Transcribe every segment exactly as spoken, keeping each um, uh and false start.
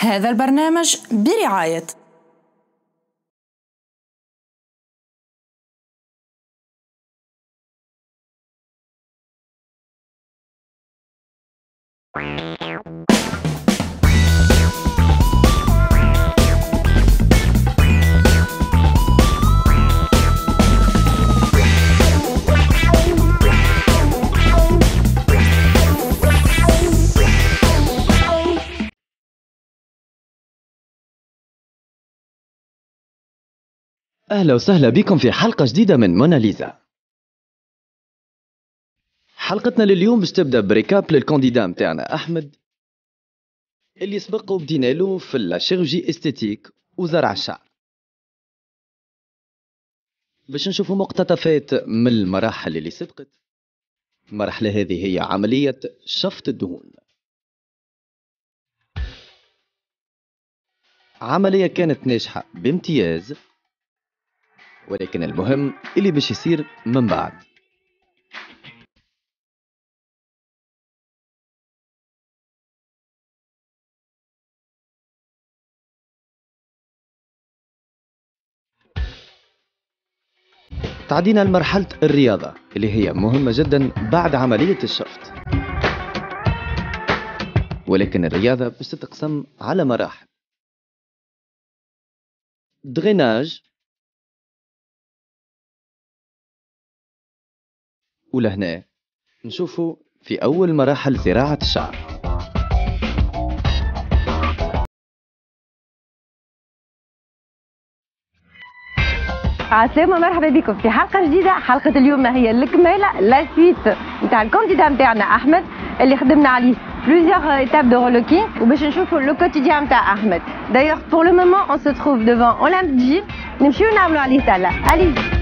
هذا البرنامج برعاية أهلا وسهلا بكم في حلقة جديدة من موناليزا. حلقتنا لليوم باش تبدا بريكاب للكانديدا متاعنا أحمد اللي سبق وبدينا له في الشيرورجي استيتيك وزرع الشعر، باش نشوفوا مقتطفات من المراحل اللي سبقت. المرحلة هذه هي عملية شفط الدهون، عملية كانت ناجحة بامتياز، ولكن المهم اللي باش يصير من بعد. تعدينا لمرحلة الرياضة اللي هي مهمة جدا بعد عملية الشفط، ولكن الرياضة باش تتقسم على مراحل: دريناج، ولهنا نشوفوا في أول مراحل زراعة الشعر. عسلامة، مرحبا بكم في حلقة جديدة. حلقة اليوم هي الكمالة لا سويت نتاع الكانديدا نتاعنا أحمد اللي خدمنا عليه plusieurs étapes de relooking وباش نشوفوا لو كوتيديان نتاع أحمد. D'ailleurs pour le moment on se trouve devant Olympe Gym، نمشيو نعملوا عليه تالا. Allez.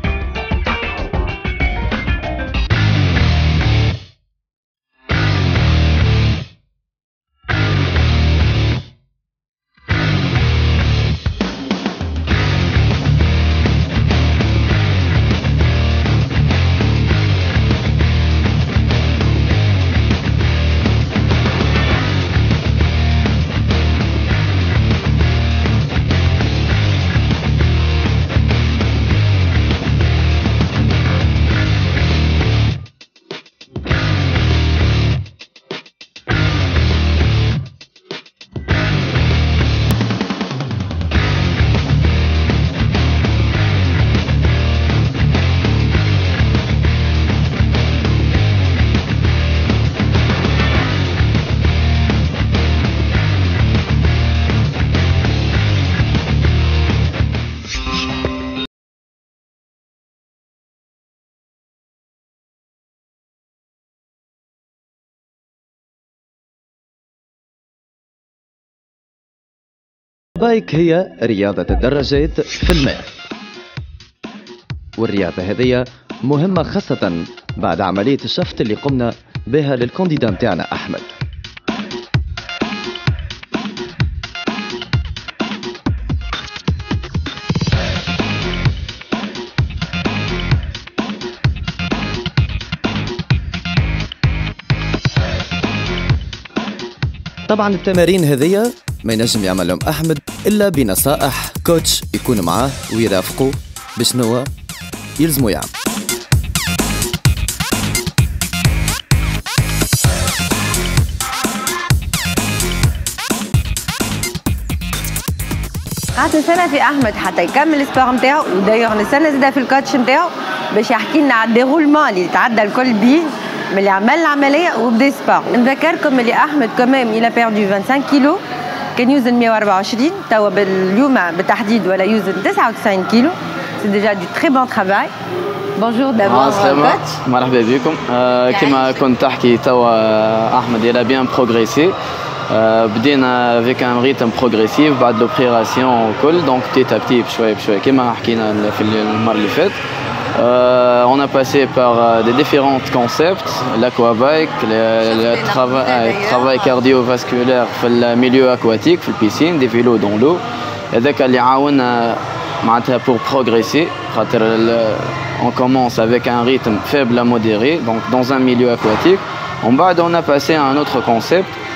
بايك هي رياضة الدراجات في الماء، والرياضة هذه مهمة خاصة بعد عملية الشفط اللي قمنا بها للكانديدا متاعنا أحمد. طبعا التمارين هذه ما ينجم يعمل لهم أحمد إلا بنصائح كوتش يكون معاه ويرافقه بشنو يلزمو يعمل. قعدت نستنى في أحمد حتى يكمل السبور نتاعو، ودايوغ نستنى زادا في الكوتش نتاعو باش يحكي لنا على الديرولمون اللي تعدى الكل بيه من اللي عمل العملية وبدا سبور. نذكركم اللي أحمد كمان إلى بيردو خمسة وعشرين كيلو، كان يوزن مية وأربعة وعشرين، توا باليوم بالتحديد ولا يوزن تسعة وتسعين كيلو. سي ديجا دو تري بون ترافاي. بونجور دابور كوتش. مرحبا بكم. آه كما كنت تحكي توا أحمد il a bien progressé. آه بدينا avec un rythme progressif بعد l'opération وكل، donc petit à petit بشوي بشوي كما حكينا في المرة اللي فاتت. Euh, on a passé par euh, des différents concepts, l'aquabike, le, le trava euh, travail cardiovasculaire في le milieu aquatique, في البيسين, des vélos dans l'eau. هذاك اللي عاونا معناتها pour progresser. خاطر on commence avec un rythme faible à modéré, donc dans un milieu aquatique. En bas, on a passé à un autre concept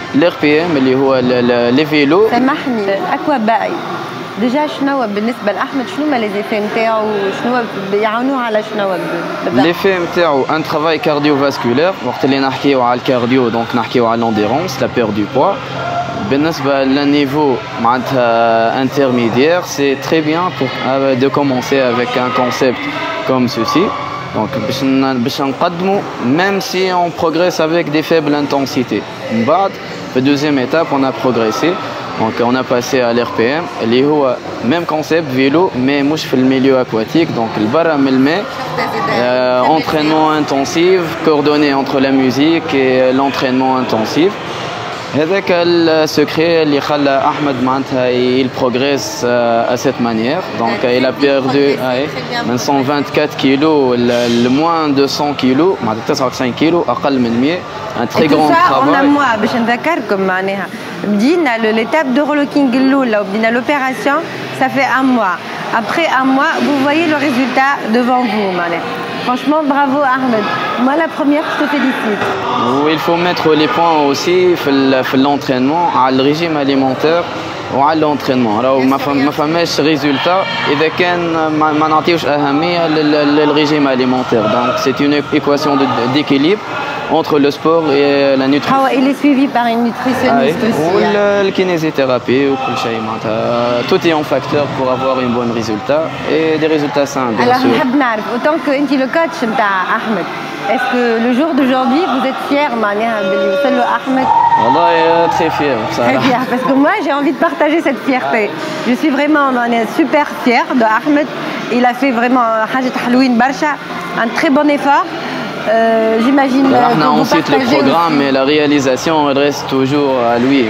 الار بي ام اللي هو لي فيلو. سامحني اكوا باي ديجا شنو بالنسبه لاحمد شنو ما لي زيفي نتاعو شنو يعاونوه على شنو بالضبط؟ لي في نتاعو ان ترافاي كارديوفاسكولير وقت اللي نحكيو على الكارديو دونك نحكيو على لونديرونس لا بير دو بوا. بالنسبه للنيفو معناتها انترميديير سي تري بيان بور دو كومونسي افيك ان كونسيبت كوم سوسي. Donc, باش نقدموا même si on progresse avec des faibles intensités. من بعد في deuxième étape on a progressé. Donc on a passé à l'R P M اللي هو même concept vélo mais مش في الميليو aquatique. Donc البرا من الماء euh, entraînement intensif coordonné entre la musique et l'entraînement intensif. هذاك السكري اللي خلى احمد معناتها il progresse à cette manière. Donc il a perdu من cent vingt-quatre kilos le moins de cent kilos معناتها تسعة وتسعين كيلو اقل من مية. un très grand travail. on a mois باش نذكركم معناها بدينا l'étape de relooking الاولى وبدينا l'opération ça fait un mois. Après un mois vous voyez le résultat devant vous معناها. Franchement, bravo Ahmed. Moi, la première, je te félicite. Il faut mettre les points aussi dans l'entraînement, le régime alimentaire ou l'entraînement. Alors, ما فماش résultat إذا كان ما نعطيوش أهمية للرégime alimentaire. Donc, c'est une équation d'équilibre entre le sport et la nutrition. Ah, il est suivi par une nutritionniste ah, aussi. Ou la kinésithérapie, ou tout ça. Tout est un facteur pour avoir un bon résultat et des résultats sains, bien Alors, sûr. Alors, autant que tu es le coach de Ahmed, est-ce que le jour d'aujourd'hui, vous êtes fier, de Ahmed? Wallah, très fier. Très fier, parce que moi, j'ai envie de partager cette fierté. Je suis vraiment super fier de Ahmed. Il a fait vraiment un très bon effort. Euh, J'imagine que on cite le programme, mais la réalisation elle reste toujours à lui.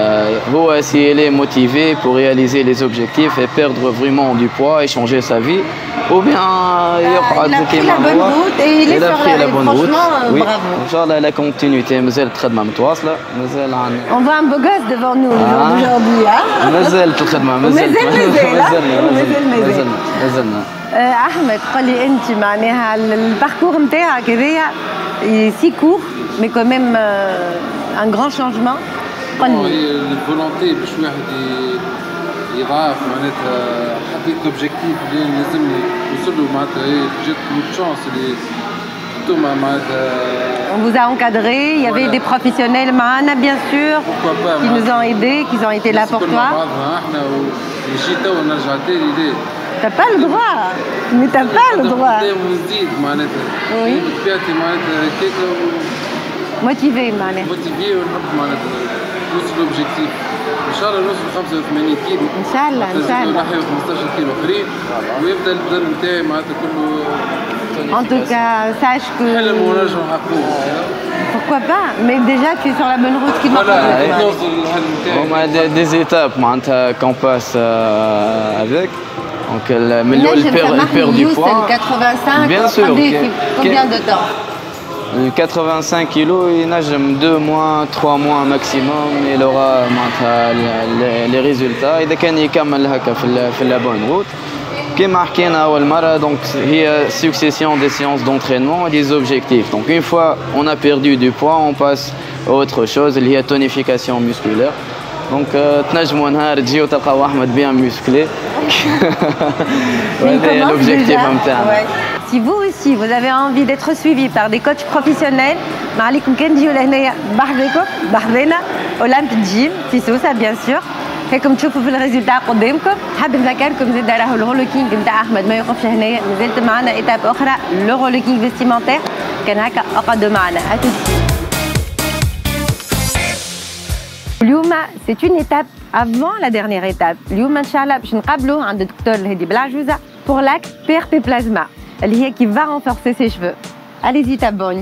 Si il est motivé pour réaliser les objectifs et perdre vraiment du poids et changer sa vie, ou bien il a pris la bonne route et il est sur la bonne route. Oui. Bravo. La continuité, on voit un beau gosse devant nous le jour d'aujourd'hui. Ahmed, قل لي انت معناها الباركور نتاعك هذايا سي كور مي كو ميم ان غران شانجمون. قل لي الفولونتي باش واحد يضاعف معناتها حطيت لوبجيكتيف اللي لازم يوصل له معناتها جات بوت شانس اللي انتوما معناتها. On vous a encadré, il y avait des professionnels معنا bien sûr qui nous ont aidés, qui ont été là pour toi. احنا وجيت تو نرجع تاني. T'as pas le droit, mais t'as pas le droit. Oui. Motivé, معناها. Motivé ونحب معناتها نوصل لوبجيكتيف. إن شاء الله نوصل خمسة وثمانين كيلو. إن شاء الله إن شاء الله. نحيو خمسطاش كيلو آخرين ويبدأ البدن نتاعي معناتها كله. En tout cas, sache que. حلم ونرجع نحققوه. Pourquoi pas? Mais déjà, tu es sur la bonne route qui doit pas. On a des, des étapes qu'on passe euh, avec. Donc, le milieu perd, perd du poids. quatre-vingt-cinq, bien sûr. Combien de temps? quatre-vingt-cinq kilos, il nage deux mois, trois mois maximum. Il aura les, les résultats. Et dès qu'il fait la bonne route. Comme حكينا أول مرة, donc هي succession des séances d'entraînement et des objectifs. Donc une fois on a perdu du poids, on passe à autre chose, il y a tonification musculaire. Donc تنجموا نهار تجيو تلقاو أحمد bien musclé. C'est l'objectif نتاعنا. Si vous aussi vous avez envie d'être suivi par des coachs professionnels, ما عليكم كان تجيو لهنايا بحذاكم بحذانا Olympe Gym في سوسة bien sûr. هيكم تشوفوا في الريزلتا قدامكم. حاب نذكركم زاد راهو الرولوكينغ نتاع احمد ما يوقفش هنايا، مازالت معنا ايتاب اخرى لو رولوكينغ فيستيمونتير. كان هكا اقعدوا معنا. اليوم c'est une étape avant la dernière étape. اليوم ان شاء الله باش نقابلوا عند الدكتور الهدي بلعجوزه pour l'acte P R P Plasma اللي هي qui va renforcer ses cheveux. Allez-y t'abonne.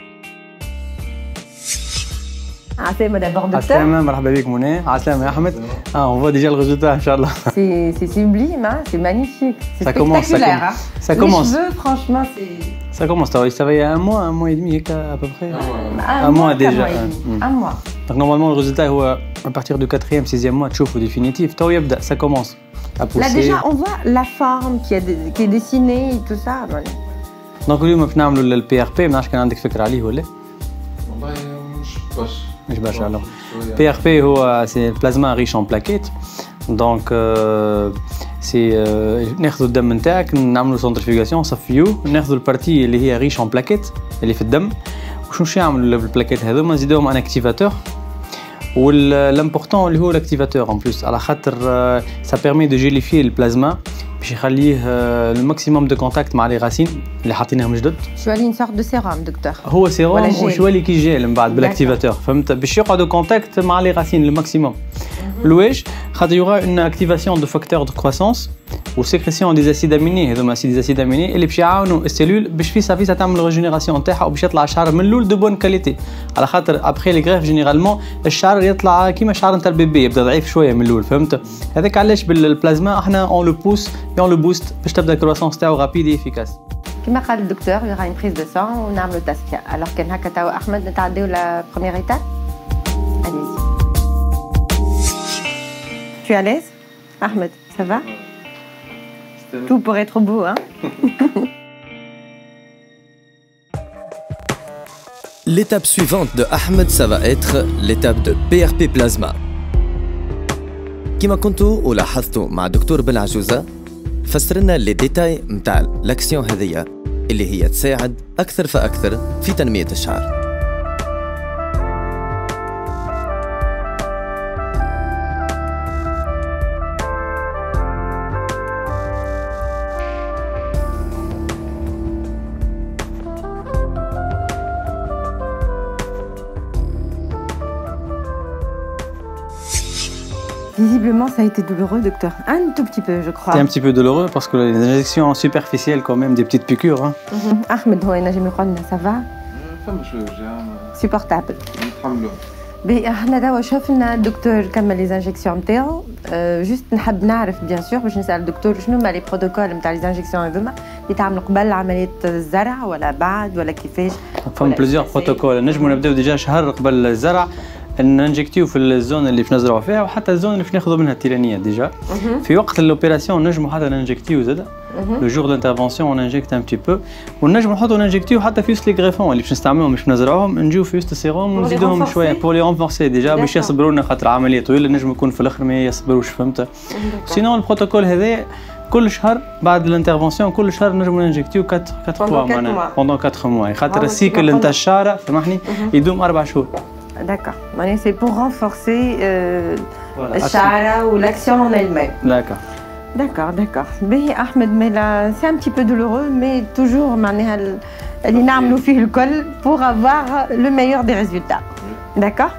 عسلامة d'abord docteur. عسلامة مرحبا بك منى. عسلامة يا أحمد. Ah on voit déjà le résultat Inch'Allah. C'est c'est sublime, hein? C'est magnifique. C'est ça spectaculaire. Commence, hein? ça commence. Les cheveux, franchement, c'est. Ça commence. Ça va il y a un mois, un mois et demi à peu près. Un, un mois, mois déjà. Un, mmh. un mois. Donc normalement le résultat est à partir du quatrième, sixième mois, tu au définitif. Ça commence à pousser. Là déjà on voit la forme qui est, qui est dessinée et tout ça. Donc اليوم باش نعملوا ال P R P. ما نعرفش كان عندك فكرة عليه ولا؟ والله مش باش. مش برشا alors بي ار بي هو سي بلازما ريش ان بلاكيت دونك سي ناخذوا الدم نتاعك نعملوا سنترفيغاسيون نصفيوه ناخذوا البارتي اللي هي ريش ان بلاكيت اللي في الدم وشنو باش يعملوا البلاكيت هذوما نزيدوهم ان اكتيفاتور والامبورطون اللي هو الاكتيفاتور ان بلوس على خاطر سا بيرمي دو جيليفي البلازما باش يخليه الماكسيموم دو كونتاكت مع لي راسين اللي حاطينهم جدد. شو اللي نسورت دو سيروم دكتور؟ هو سيروم وشو اللي كي جيل من بعد بالاكتيفاتور فهمت باش يقعدوا كونتاكت مع لي راسين الماكسيموم. لواش؟ خاطر يورا اون اكتيفاسيون دو فاكتور دو كروسونس وسيكريسيون دي اسيد اميني هذوما اسيد اسيد اميني اللي باش يعاونوا السيلول باش في صافي تعمل ريجينيراسيون تاعها وباش يطلع الشعر من الاول دو بون كاليتي على خاطر ابخي لي غريف جينيرالمون الشعر يطلع كيما شعر نتاع البيبي يبدا ضعيف شويه من الاول فهمت هذاك علاش بالبلازما احنا اون لو بوس اون لو بوست باش تبدا الكروسونس تاعو رابيد ايفيكاس. كما قال الدكتور يورا اون بريز دو سان ونعملوا تاسكيا الوغ كان هكا تاو احمد نتعداو لا بروميير ايتاب. Allez-y. Tu es à l'aise Ahmed, ça va? Tout pour être beau, hein? L'étape suivante de Ahmed, ça va être l'étape de بي ار بي Plasma. كما كنتوا ولاحظتوا مع دكتور بالعجوزة فسرنا لي ديتاي متاع لاكسيون هذية اللي هي تساعد أكثر فأكثر في تنمية الشعر. Visiblement, ça a été douloureux, docteur. Un tout petit peu, je crois. C'est un petit peu douloureux parce que les injections superficielles, quand même, des petites piqûres. Hein. Mm-hmm. Ahmed, ça va? Supportable. بي احنا دابا شفنا الدكتور كمل لي زانجيكسيون نتاعو جوست نحب نعرف بيان سور باش نسال الدكتور شنو هما لي بروتوكول نتاع لي زانجيكسيون هذوما يتعملوا قبل عمليه الزرع ولا بعد ولا كيفاش؟ فما بليزيور بروتوكول نجموا نبداو ديجا شهر قبل الزرع ننجكتيو في الزون اللي باش نزرعوا فيها وحتى الزون اللي باش ناخذوا منها التيرانيه ديجا في وقت الاوبيراسيون نجموا حتى ننجكتيو زاد لو جور دانترفونسيون ننجكت ان بتي بو ونجموا نحطوا ننجكتيو حتى في وسط لي غريفون اللي باش نستعملوهم باش نزرعوهم نجيو في وسط السيروم ونزيدوهم شويه بور لي رونفورسي ديجا باش يصبروا لنا خاطر عمليه طويله نجم يكون في الاخر ما يصبروش فهمت سينون البروتوكول هذا كل شهر بعد الانترفونسيون كل شهر نجموا ننجكتيو أربعة أربعة فوا معناها بوندون أربعة موا خاطر السيكل نتاع الشعر سامحني يدوم أربع شهور. D'accord. C'est pour renforcer euh, voilà. Shara ou l'action en elle-même. D'accord. D'accord, d'accord. Mais Ahmed, mais là, c'est un petit peu douloureux, mais toujours, اللي نعملوا فيه الكل pour avoir le meilleur des résultats. D'accord.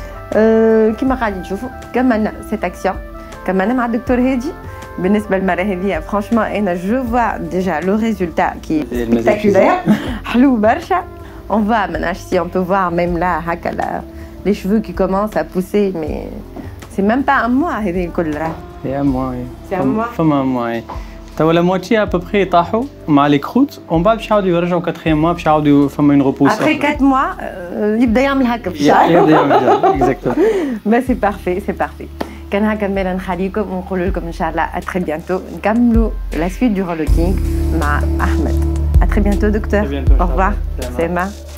كما قاعدين تشوفوا كملنا cette action كملنا مع الدكتور هادي. بالنسبة للمرة هذه franchement أنا je vois déjà le résultat qui est spectaculaire. حلو برشا. On voit maintenant si on peut voir même là les cheveux qui commencent à pousser mais c'est même pas un mois هذه كل راه. C'est un mois. C'est un mois. فما un mois. توا la moitié à peu près يطاحوا مع les croûtes ومن بعد باش يعاودوا يرجعوا quatrième mois باش يعاودوا فما une repousse. Après quatre mois يبدا يعمل هكا في الشعر. يبدا يعمل هكا exactement. Mais c'est parfait, c'est parfait. كان هكا مالا نخليكم ونقول لكم ان شاء الله à très bientôt نكملوا la suite du relooking مع أحمد. À très bientôt docteur. Très bientôt, au revoir. C'est ma.